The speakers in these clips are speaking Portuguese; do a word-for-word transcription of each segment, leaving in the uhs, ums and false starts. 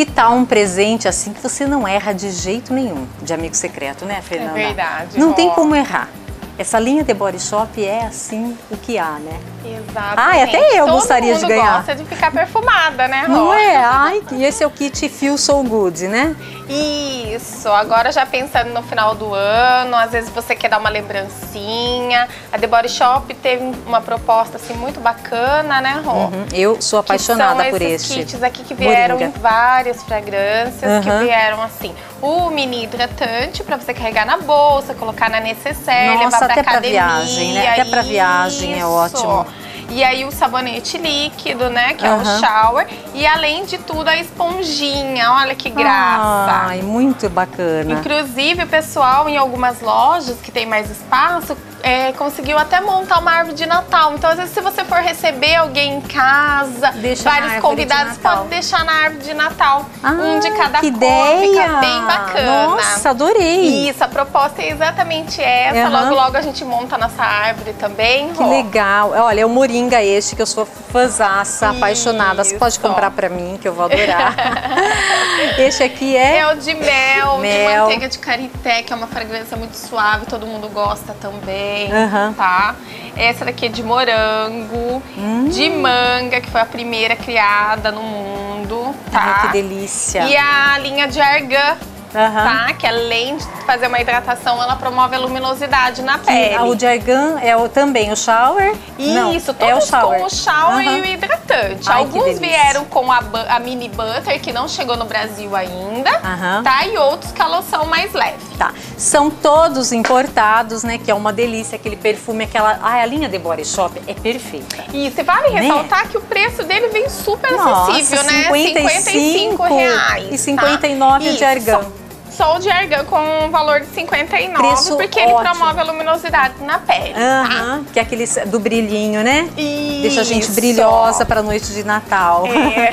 que tal um presente assim que você não erra de jeito nenhum? De amigo secreto, né, Fernanda? É verdade. Não ó. tem como errar. Essa linha The Body Shop é assim o que há, né? Exatamente. Ai, até eu Todo gostaria de mundo ganhar. gosta de ficar perfumada, né, Rô? Não é? Ai, e esse é o kit Feel So Good, né? Isso, agora já pensando no final do ano, às vezes você quer dar uma lembrancinha. A The Body Shop teve uma proposta assim muito bacana, né, Rô? Uhum. Eu sou apaixonada por esses este. kits aqui que vieram Moringa. em várias fragrâncias, Uhum. que vieram assim, o mini hidratante para você carregar na bolsa, colocar na necessaire, Nossa, levar pra até pra academia. viagem, né? Até pra viagem é Isso. ótimo. E aí o sabonete líquido, né, que é Uhum. o shower. E além de tudo a esponjinha, olha que graça. Ai, muito bacana. Inclusive o pessoal em algumas lojas que tem mais espaço, é, conseguiu até montar uma árvore de Natal. Então às vezes se você for receber alguém em casa, Deixa na vários árvore convidados, de Natal. pode deixar na árvore de Natal. Ah, um de cada que cor, ideia! fica bem bacana. Nossa, adorei! Isso, a proposta é exatamente essa. Uhum. Logo, logo a gente monta a nossa árvore também. Que Rô. legal. Olha, é o Moringa este, que eu sou fãzaça, apaixonada. Você pode Isso. comprar pra mim, que eu vou adorar. Este aqui é... É o de mel, Mel. de manteiga de karité, que é uma fragrância muito suave, todo mundo gosta também, Uhum. tá? Essa daqui é de morango, Hum. de manga, que foi a primeira criada no mundo, tá? Ai, que delícia. E a linha de argan, Aham. tá? Que além de fazer uma hidratação, ela promove a luminosidade na Que, pele. o de argan é o, também o shower? Não, Isso, é o todos shower. com o shower Aham. e o hidratante. Ai, que Alguns delícia. vieram com a, bu- a mini butter, que não chegou no Brasil ainda, Aham. tá? E outros com a loção mais leve. Tá. São todos importados, né? Que é uma delícia, aquele perfume, aquela... Ai, a linha The Body Shop é perfeita. E você vale Né? ressaltar que o preço dele vem super Nossa, acessível, né? cinquenta e cinco reais. e cinquenta e nove tá? de argan. Só, só o de argan com um valor de cinquenta e nove, Preço porque ele ótimo. promove a luminosidade na pele, tá? Aham, que é aquele do brilhinho, né? Deixa a gente Isso. brilhosa para a noite de Natal.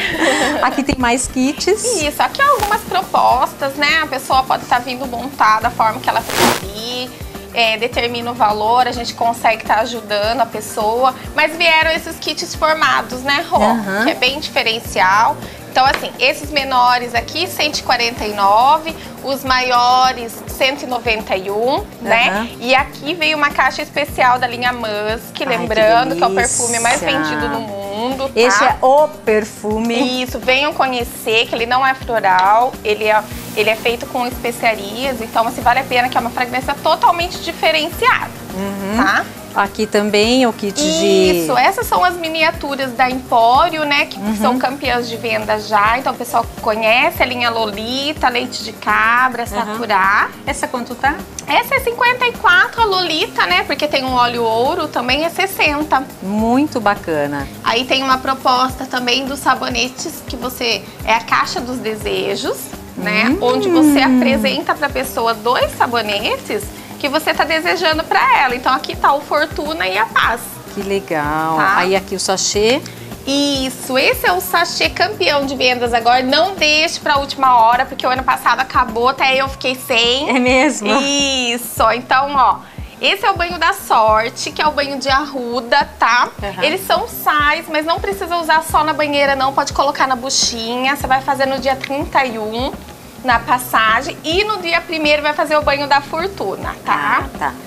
É. Aqui tem mais kits. Isso, aqui algumas propostas, né? A pessoa pode estar vindo montar da forma que ela preferir, é, determina o valor, a gente consegue estar ajudando a pessoa. Mas vieram esses kits formados, né, Rô? Aham. Que é bem diferencial. Então, assim, esses menores aqui, cento e quarenta e nove, os maiores, cento e noventa e um, né? Aham. E aqui veio uma caixa especial da linha Musk, Ai, lembrando que que é o perfume mais delícia. vendido no mundo, tá? Esse é o perfume. Isso, venham conhecer que ele não é floral, ele é, ele é feito com especiarias, então assim, vale a pena, que é uma fragrância totalmente diferenciada, tá? Aqui também o kit de... Isso, essas são as miniaturas da Empório, né, que são campeãs de venda já, então o pessoal conhece a linha Lolita, leite de cabra, Saturá. Essa quanto tá? Essa é cinquenta e quatro, a Lolita, né, porque tem um óleo ouro, também é sessenta. Muito bacana. Aí tem uma proposta também dos sabonetes, que você... É a caixa dos desejos, né? Hum. Onde você apresenta para a pessoa dois sabonetes que você tá desejando para ela. Então aqui tá o Fortuna e a Paz. Que legal. Tá. Aí aqui o sachê. Isso, esse é o sachê campeão de vendas agora. Não deixe para a última hora, porque o ano passado acabou, até eu fiquei sem. É mesmo? Isso, então, ó... Esse é o banho da sorte, que é o banho de arruda, tá? Uhum. Eles são sais, mas não precisa usar só na banheira, não. Pode colocar na buchinha. Você vai fazer no dia trinta e um, na passagem. E no dia primeiro vai fazer o banho da fortuna, tá? Ah, tá.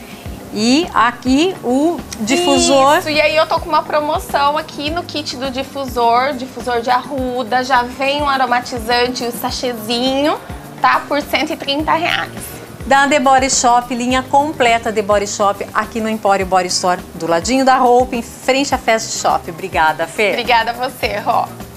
E aqui o difusor. Isso, e aí eu tô com uma promoção aqui no kit do difusor, difusor de arruda. Já vem um aromatizante e o sachêzinho, tá? Por cento e trinta reais. Da The Body Shop, linha completa The Body Shop, aqui no Empório Body Store, do ladinho da Hope, em frente à Fast Shop. Obrigada, Fê. Obrigada a você, Ró.